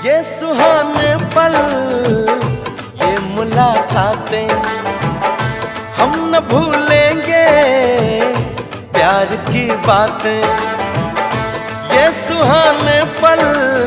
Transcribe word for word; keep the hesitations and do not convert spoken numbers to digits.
ये सुहाने पल, ये मुलाकातें हम न भूलेंगे प्यार की बातें। ये सुहाने पल,